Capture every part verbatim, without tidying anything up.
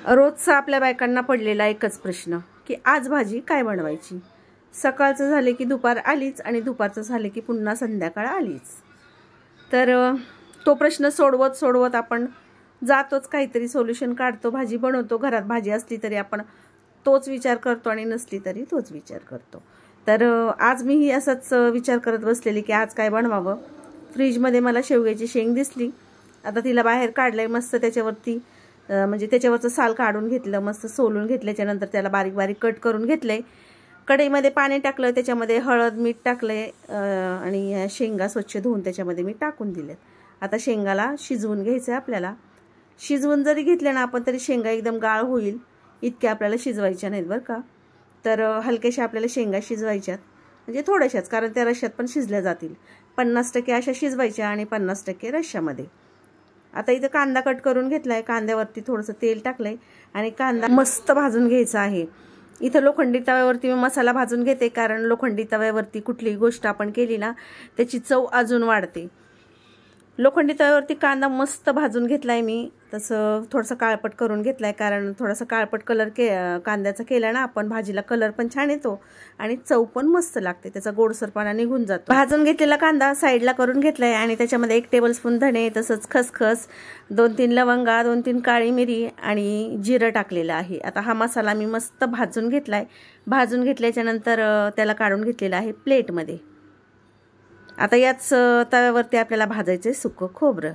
रोजचा आपल्या बायकांना पडलेला एकच प्रश्न की आज भाजी काय बनवायची। सकाळचं झाले की दुपार आलीच आणि दुपारचं झाले की पुन्हा संध्याकाळ आलीच। तर तो प्रश्न सोडवत सोडवत आपण जातोच, काहीतरी सोल्युशन काढतो, भाजी बनवतो। घरात भाजी असली तरी आपण तोच विचार करतो आणि नसली तरी तोच विचार करतो। तर आज मी ही असाच विचार करत बसलेली की आज काय बनवावं। फ्रीजमध्ये मला शेवग्याची शेंग दिसली, आता तिला बाहेर काढलंय, मस्त त्याच्यावरती म्हणजे त्याच्यावरचं साल काढून घेतलं, मस्त सोलून घेतल्याच्या नंतर त्याला बारीक बारीक कट करून घेतलंय। कढईमध्ये पाणी टाकलं, त्याच्यामध्ये हळद मीठ टाकलंय आणि शेंगा स्वच्छ धुवून त्याच्यामध्ये मी टाकून दिलेत। आता शेंगाला शिजवून घ्यायचं आहे आपल्याला। शिजवून जरी घेतले ना आपण तरी शेंगा एकदम गाळ होईल इतक्या आपल्याला शिजवायच्या नाहीत बरं का। तर हलक्याशा आपल्याला शेंगा शिजवायच्यात, म्हणजे थोड्याशाच, कारण त्या रश्श्यात पण शिजल्या जातील। पन्नास टक्के अशा शिजवायच्या आणि पन्नास टक्के रश्श्यामध्ये। आता इथं कांदा कट करून घेतलाय, कांद्यावरती थोडंसं तेल टाकलंय आणि कांदा मस्त भाजून घ्यायचा आहे। इथं लोखंडी तव्यावरती मी मसाला भाजून घेते, कारण लोखंडी तव्यावरती कुठलीही गोष्ट आपण केली ना त्याची चव अजून वाढते। लोखंडी तव्यावरती कांदा मस्त भाजून घेतलाय मी, तसं थोडंसं काळपट करून घेतलाय, कारण थोडासा काळपट कलर के कांद्याचा केला ना आपण भाजीला कलर पण छान येतो आणि चव पण मस्त लागते, त्याचा गोडसरपणा निघून जातो। भाजून घेतलेला कांदा साईडला करून घेतलाय आणि त्याच्यामध्ये एक टेबलस्पून धणे, तसंच खसखस, दोन तीन लवंगा, दोन तीन काळी मिरी आणि जिरं टाकलेलं आहे। आता हा मसाला मी मस्त भाजून घेतलाय। भाजून घेतल्याच्या नंतर त्याला काढून घेतलेला आहे प्लेटमध्ये। आता याच तव्यावरती आपल्याला भाजायचे सुक्क खोबरं।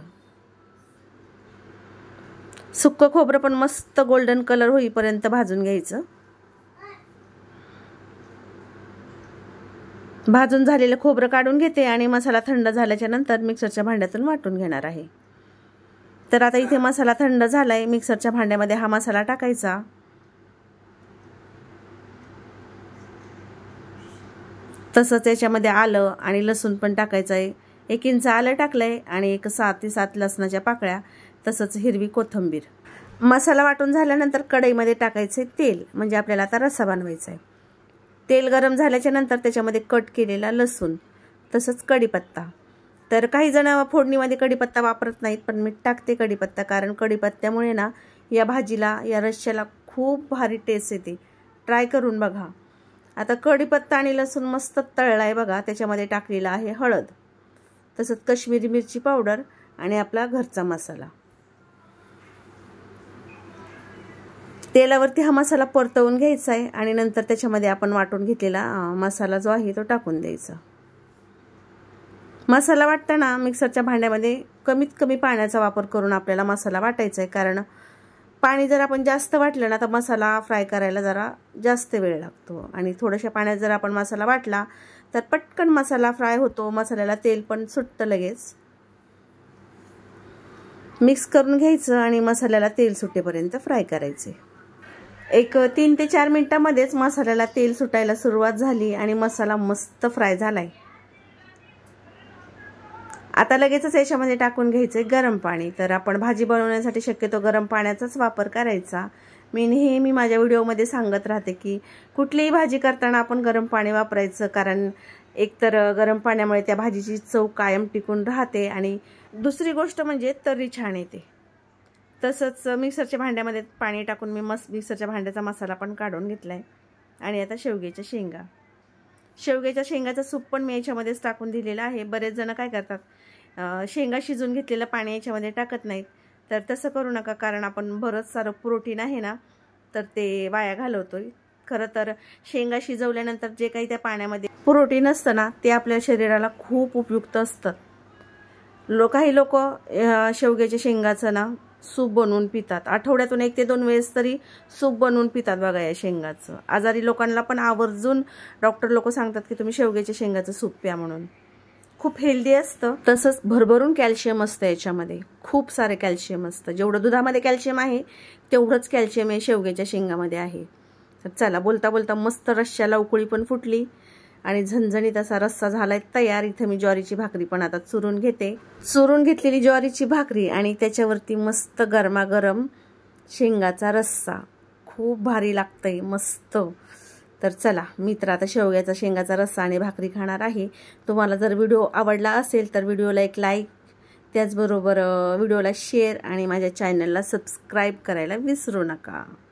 सुक्क खोबरं पण मस्त गोल्डन कलर होईपर्यंत भाजून घ्यायचं। भाजून झालेलं खोबरं काढून घेते आणि मसाला थंड झाल्याच्या नंतर मिक्सरच्या भांड्यातून वाटून घेणार आहे। तर आता इथे मसाला थंड झालाय, मिक्सरच्या भांड्यामध्ये हा मसाला टाकायचा। तसंच याच्यामध्ये आलं आणि लसूण पण टाकायचं आहे। एक इंच आलं टाकलंय आणि एक सात ते सात लसणाच्या पाकळ्या, तसंच हिरवी कोथिंबीर। मसाला वाटून झाल्यानंतर कढईमध्ये टाकायचे तेल, म्हणजे आपल्याला आता रस्सा बनवायचा आहे। तेल गरम झाल्याच्या नंतर त्याच्यामध्ये कट केलेला लसूण, तसंच कढीपत्ता। तर काही जण फोडणीमध्ये कढीपत्ता वापरत नाहीत, पण मी टाकते कढीपत्ता, कारण कढीपत्त्यामुळे ना या भाजीला, या रश्श्याला खूप भारी टेस्ट येते। ट्राय करून बघा। आता कढीपत्ता आणि लसूण मस्त तळलाय बघा, त्याच्यामध्ये टाकलेला आहे हळद, तसंच काश्मीरी मिरची पावडर आणि आपला घरचा मसाला। तेलावरती हा मसाला परतवून घ्यायचा आहे आणि नंतर त्याच्यामध्ये आपण वाटून घेतलेला मसाला जो आहे तो टाकून द्यायचा। मसाला वाटताना मिक्सरच्या भांड्यामध्ये कमीत कमी पाण्याचा वापर करून आपल्याला मसाला वाटायचा आहे, कारण पाणी जर आपण जास्त वाटलं ना तर मसाला फ्राय करायला जरा जास्त वेळ लागतो आणि थोड्याशा पाण्यात जर आपण मसाला वाटला तर पटकन मसाला फ्राय होतो, मसाल्याला तेल पण सुटतं लगेच। मिक्स करून घ्यायचं आणि मसाल्याला तेल सुटेपर्यंत फ्राय करायचे। एक तीन ते चार मिनिटांमध्येच मसाल्याला तेल सुटायला सुरुवात झाली आणि मसाला मस्त फ्राय झालाय। आता लगेचच याच्यामध्ये टाकून घ्यायचे गरम पाणी। तर आपण भाजी बनवण्यासाठी शक्यतो गरम पाण्याचाच वापर करायचा। मी नेहमी माझ्या व्हिडिओमध्ये सांगत राहते की कुठलीही भाजी करताना आपण गरम पाणी वापरायचं, कारण एकतर गरम पाण्यामुळे त्या भाजीची चव कायम टिकून राहते आणि दुसरी गोष्ट म्हणजे तर्री छान येते। तसंच मिक्सरच्या भांड्यामध्ये पाणी टाकून मी मस्त मिक्सरच्या भांड्याचा मसाला पण काढून घेतलाय आणि आता शेवग्याच्या शेंगा शेवग्याच्या शेंगाचं सूप पण मी याच्यामध्येच टाकून दिलेलं आहे। बरेच जण काय करतात, शेंगा शिजून घेतलेलं पाणी याच्यामध्ये टाकत नाहीत, तर तसं करू नका, कारण आपण बरंच सारं प्रोटीन आहे ना तर ते वाया घालवतोय। खरं तर शेंगा शिजवल्यानंतर जे काही त्या पाण्यामध्ये प्रोटीन असतं ना ते आपल्या शरीराला खूप उपयुक्त असतं। लो काही लोक शेवग्याच्या शेंगाचं ना सूप बनवून पितात, आठवड्यातून एक ते दोन वेळेस तरी सूप बनवून पितात बघा या शेंगाचं। आजारी लोकांना पण आवर्जून डॉक्टर लोक सांगतात की तुम्ही शेवग्याच्या शेंगाचं सूप प्या म्हणून, खूप हेल्दी असतं। तसंच भरभरून कॅल्शियम असतं याच्यामध्ये, खूप सारे कॅल्शियम असतं। जेवढं दुधामध्ये कॅल्शियम आहे तेवढंच कॅल्शियम हे शेवग्याच्या शेंगामध्ये आहे। तर चला, बोलता बोलता मस्त रश्श्याला उकळी पण फुटली आणि झणझणीत असा रस्सा झालाय तयार। इथं मी ज्वारीची भाकरी पण आता चुरून घेते। चुरून घेतलेली ज्वारीची भाकरी आणि त्याच्यावरती मस्त गरमागरम शेंगाचा रस्सा, खूप भारी लागतंय मस्त। तर चला, मी तर आता शेवग्याचा शेंगाचा रस्सा आणि भाकरी खाणार आहे। तुम्हाला जर व्हिडिओ आवडला असेल तर व्हिडिओला एक लाईक, त्याचबरोबर व्हिडिओला शेअर आणि माझ्या चॅनलला सबस्क्राईब करायला विसरू नका.